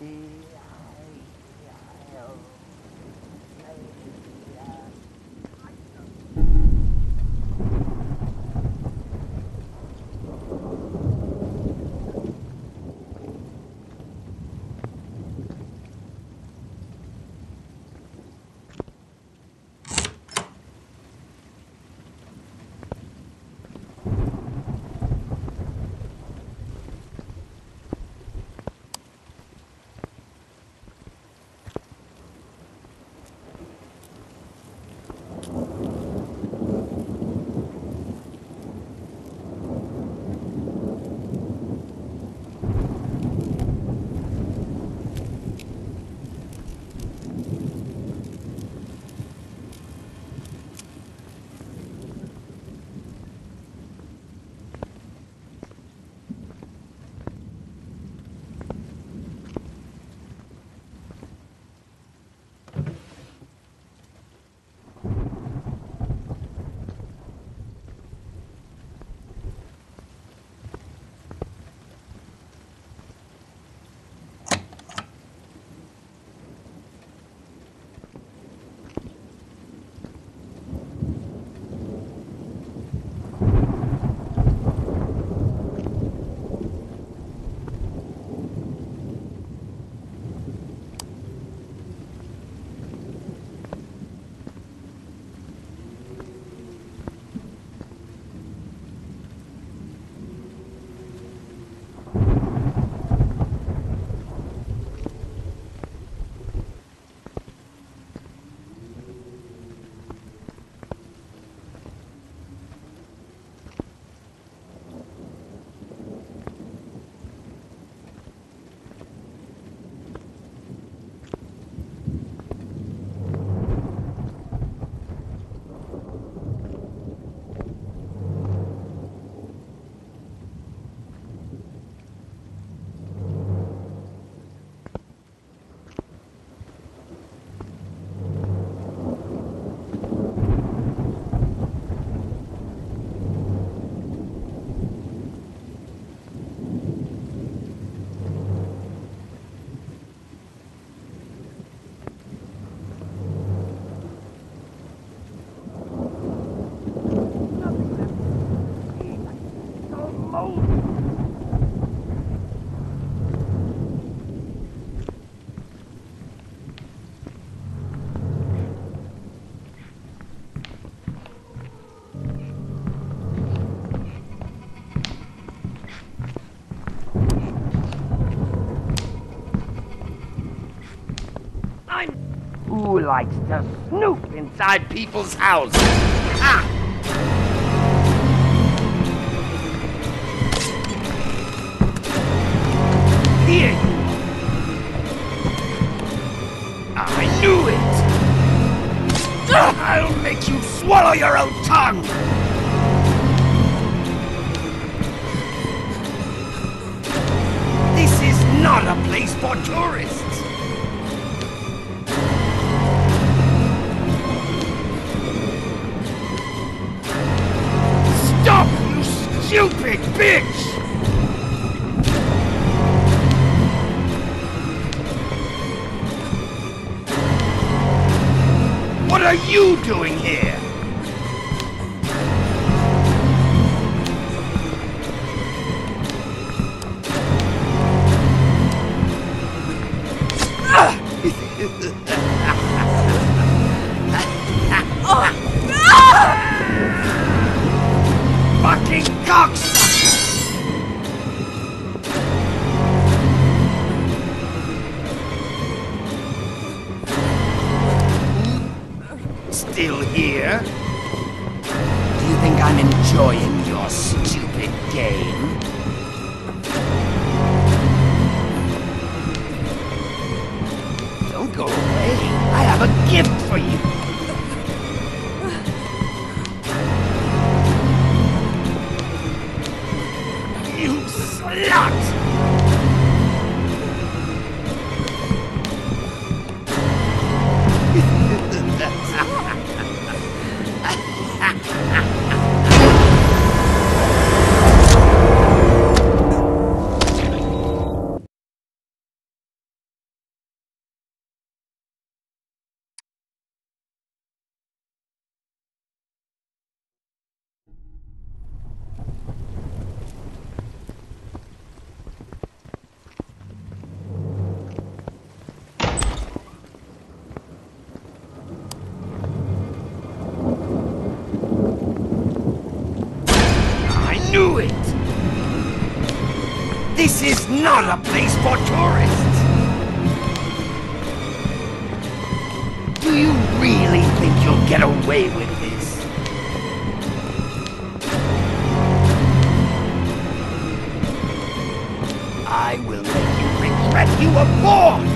Who likes to snoop inside people's houses? Ah! Here you are. I knew it! I'll make you swallow your own tongue! This is not a place for tourists! Stop, you stupid bitch! What are you doing here? Fucking cocksucker! Still here? Do you think I'm enjoying your stupid game? Don't go away. I have a gift for you. You slut! is not a place for tourists! Do you really think you'll get away with this? I will make you regret you were born!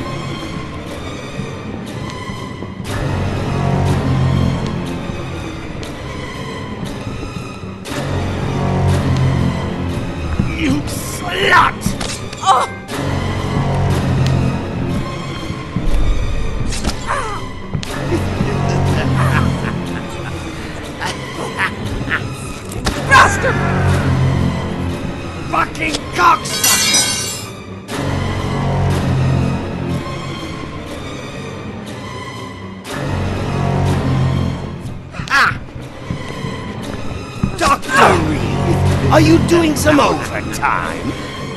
You slut! Oh! Bastard! Fucking cocksucker! Ha! Dr. Reed, are you doing some overtime?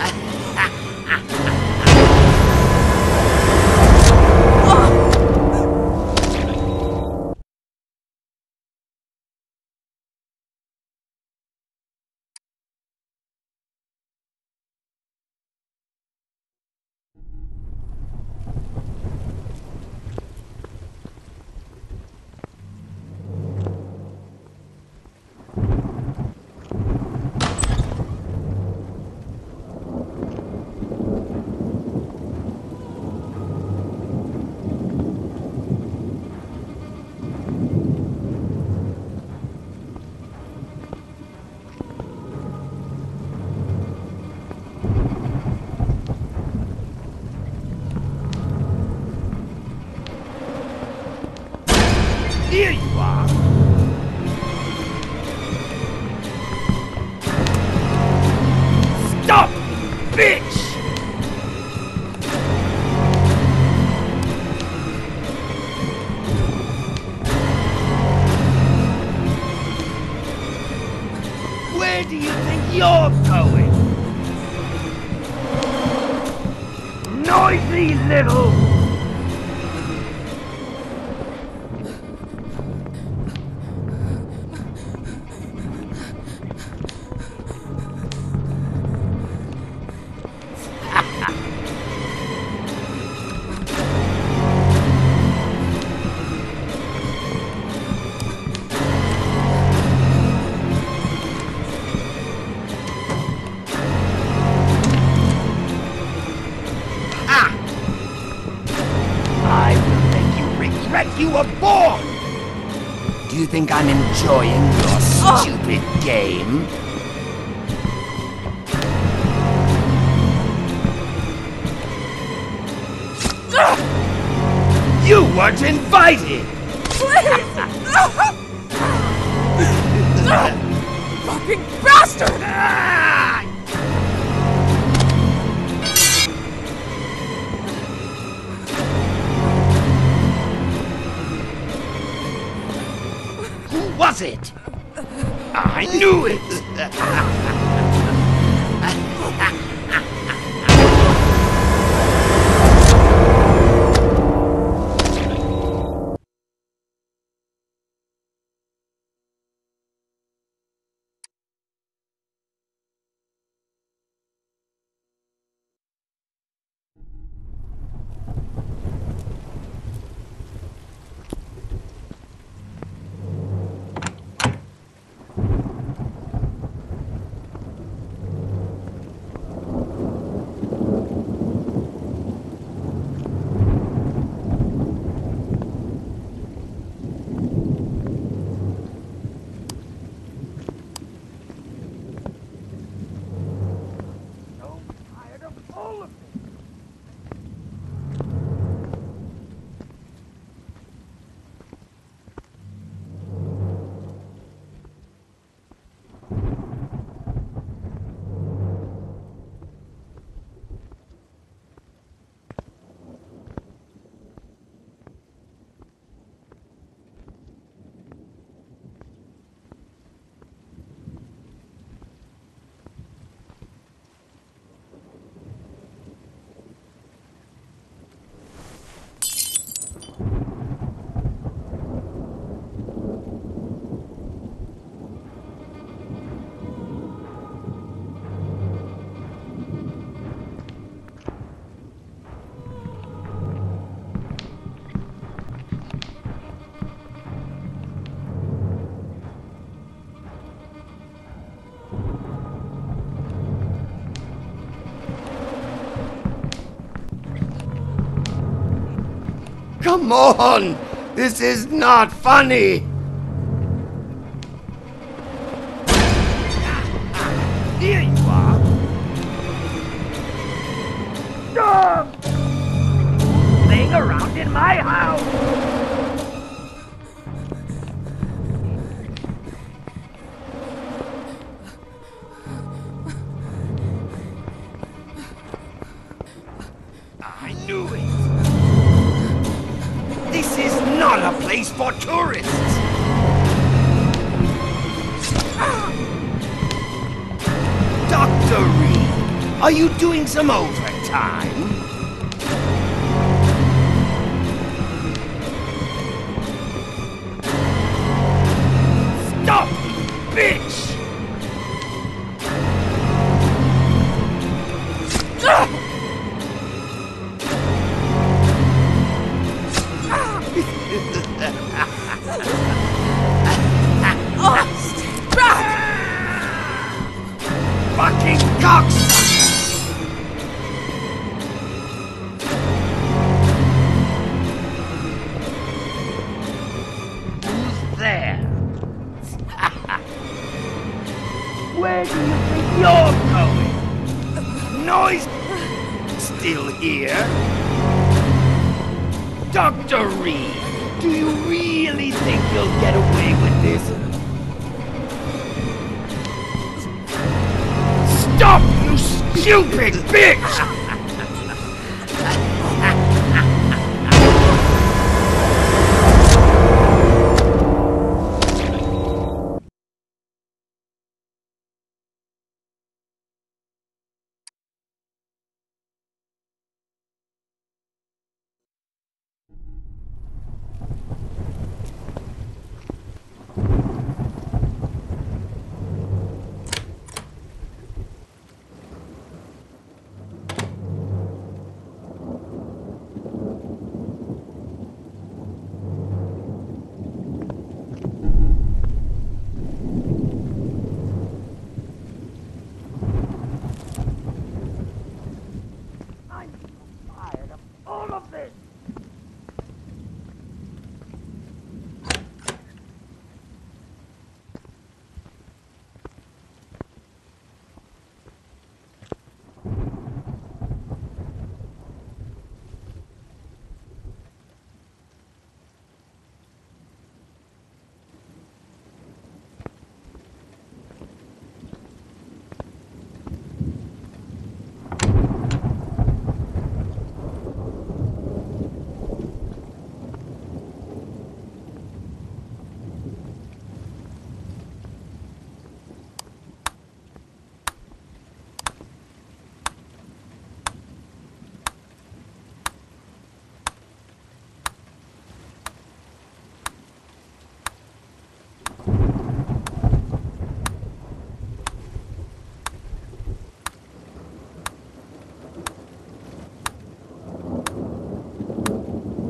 Here you are! Stop, bitch! Where do you think you're going? Noisy little... You were born! Do you think I'm enjoying your stupid game? You weren't invited! Please! Fucking bastard! Who was it? I knew it! Come on! This is not funny! Here you are! Stop! Playing around in my house! I knew it! This is not a place for tourists! Dr. Reed, are you doing some overtime? Stop, bitch! Fucking cocksucker! Who's there? Where do you think you're going? Noise still here? Dr. Reed, do you really think you'll get away with this? Stop, you stupid bitch!